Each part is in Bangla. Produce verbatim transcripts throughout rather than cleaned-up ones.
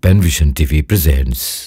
Penvision T V presents.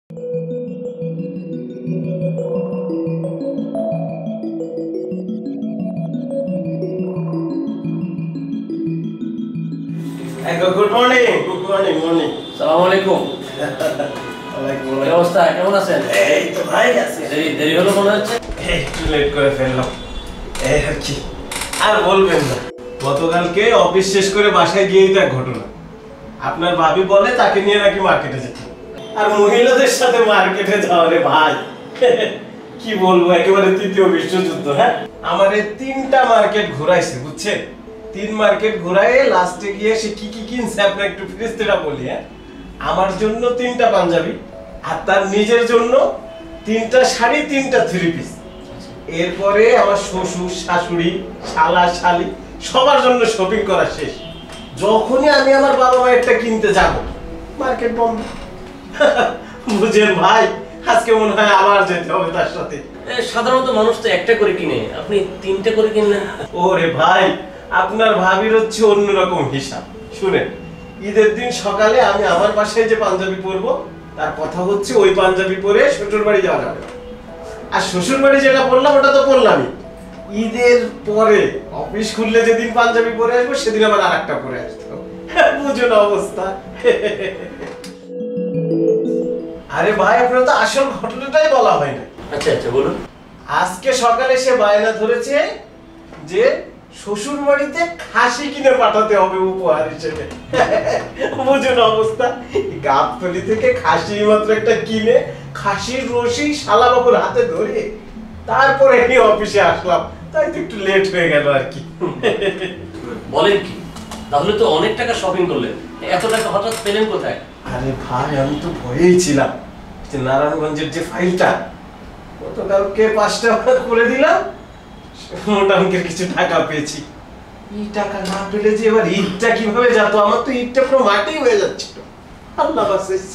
Good morning. Good morning. Morning. Assalamualaikum. Waalaikumsalam. কি অবস্থা? কেমন আছেন? এই তো ভাই আছি। দেরি দেরি হলো মনে হচ্ছে। এই একটু লেট করে ফেললাম। এই আর কি। আর বলবেন না। গতকালকে অফিস শেষ করে বাসায় গিয়েই তো এক ঘটনা। আপনার ভাবি বলে তাকে নিয়ে নাকি মার্কেটে যেতে। আর মহিলাদের সাথে মার্কেটে যাওয়া রে ভাই। কি বলবো, একেবারে তৃতীয় বিশ্বযুদ্ধ। হ্যাঁ, আমারে তিনটা মার্কেট ঘোরাইছে, বুঝছেন? তিন মার্কেট ঘোরায় লাস্টে গিয়ে সে কি কি কিনছে আপনি একটু ফিরিস্তেরা বলি। হ্যাঁ, আমার জন্য তিনটা পাঞ্জাবি আর তার নিজের জন্য তিনটা শাড়ি, তিনটা থ্রি পিস। এরপরে আমার শ্বশুর, শাশুড়ি, শালা, শালি সবার জন্য শপিং করা শেষ। যখনই আমি আমার বাবা মায়েরটা কিনতে যাব, মার্কেট বন্ধ। বুঝেন ভাই, আজকে মনে হয় আবার যেতে হবে তার সাথে। সাধারণত মানুষ তো একটা করে কিনে, আপনি তিনটা করে কিনলেন। ওরে ভাই, আপনার ভাবির হচ্ছে অন্যরকম হিসাব। শুনেন, ঈদের দিন সকালে আমি আমার বাসায় যে পাঞ্জাবি পরবো তার কথা হচ্ছে ওই পাঞ্জাবি পরে শ্বশুর বাড়ি যাওয়া যাবে। আর শ্বশুর বাড়ি যেটা পরলাম ওটা তো পরলামই। ঈদের পরে অফিস খুললে যেদিন পাঞ্জাবি পরে আসবো সেদিন আবার আর একটা পরে আসতো। বুঝুন অবস্থা। আরে ভাই, আপনার তো আসল ঘটনাটাই বলা হয় না। আচ্ছা আচ্ছা বলুন। আজকে সকালে সে বায়না ধরেছে যে শ্বশুর বাড়িতে খাসি কিনে পাঠাতে হবে উপহার হিসেবে। বুঝুন অবস্থা। গাবতলী থেকে খাসি মাত্র একটা কিনে খাসির রশি শালাবাবুর হাতে ধরে তারপরে এই অফিসে আসলাম। তাই তো একটু লেট হয়ে গেল আর কি। বলেন কি, তাহলে তো অনেক টাকা শপিং করলেন। এত টাকা হঠাৎ পেলেন কোথায়? আরে ভাই, আমি তো ভয়েই ছিলাম যে নারায়ণগঞ্জের যে ফাইলটা গতকালকে পাঁচটা করে দিলাম, মোটা অঙ্কের কিছু টাকা পেয়েছি। এই টাকা না পেলে যে এবার ঈদটা কিভাবে যেত, আমার তো ঈদটা পুরো মাটি হয়ে যাচ্ছিল। আল্লাহ বাঁচাইছে।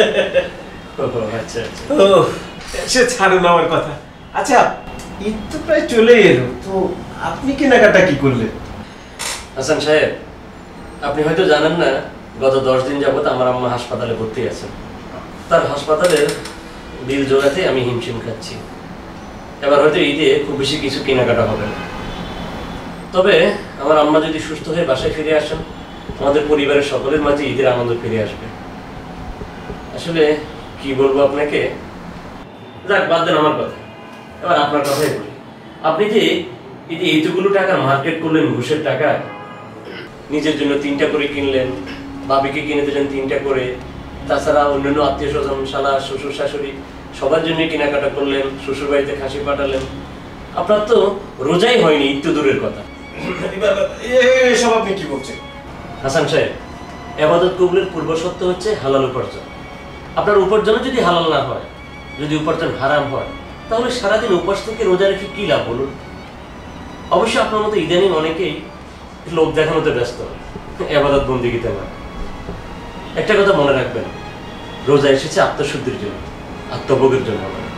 আচ্ছা আচ্ছা, ও সে ছাড়ুন আমার কথা। আচ্ছা, ঈদ তো প্রায় চলে এলো, তো আপনি কেনাকাটা কি করলেন? হাসান সাহেব, আপনি হয়তো জানেন না, গত দশ দিন যাবত আমার আম্মা হাসপাতালে ভর্তি আছেন। তার হাসপাতালের বিল জোগাতে আমি হিমশিম খাচ্ছি। এবার হয়তো ঈদে খুব বেশি কিছু কেনাকাটা হবে না। তবে আমার আম্মা যদি সুস্থ হয়ে বাসায় ফিরে আসেন, আমাদের পরিবারের সকলের মাঝে ঈদের আনন্দ ফিরে আসবে। আসলে কি বলবো আপনাকে, যাক বাদ দেন আমার কথা, এবার আপনার কথাই বলি। আপনি যে এই যে এইটুকুলো টাকা মার্কেট করলেন ঘুষের টাকা, নিজের জন্য তিনটা করে কিনলেন, বাবিকে কিনে দিলেন তিনটা করে, তাছাড়া অন্যান্য আত্মীয় স্বজন, শালা, শ্বশুর, শাশুড়ি সবার জন্য কেনাকাটা করলেন, শ্বশুর বাড়িতে খাসি পাঠালেন। আপনার তো রোজাই হয়নি, একটু দূরের কথা। এসব আপনি কি বলছেন? হাসান সাহেব, ইবাদত কবুলের পূর্ব শর্ত হচ্ছে হালাল উপার্জন। আপনার উপার্জন যদি হালাল না হয়, যদি উপার্জন হারাম হয়, তাহলে সারাদিন উপাস থেকে রোজা রেখে কি লাভ বলুন? অবশ্য আপনার মতো ইদানিং অনেকেই লোক দেখানোতে ব্যস্ত, ইবাদত বন্দেগীতে না। একটা কথা মনে রাখবেন, রোজা এসেছে আত্মশুদ্ধির জন্য, আত্মভোগের জন্য নয়।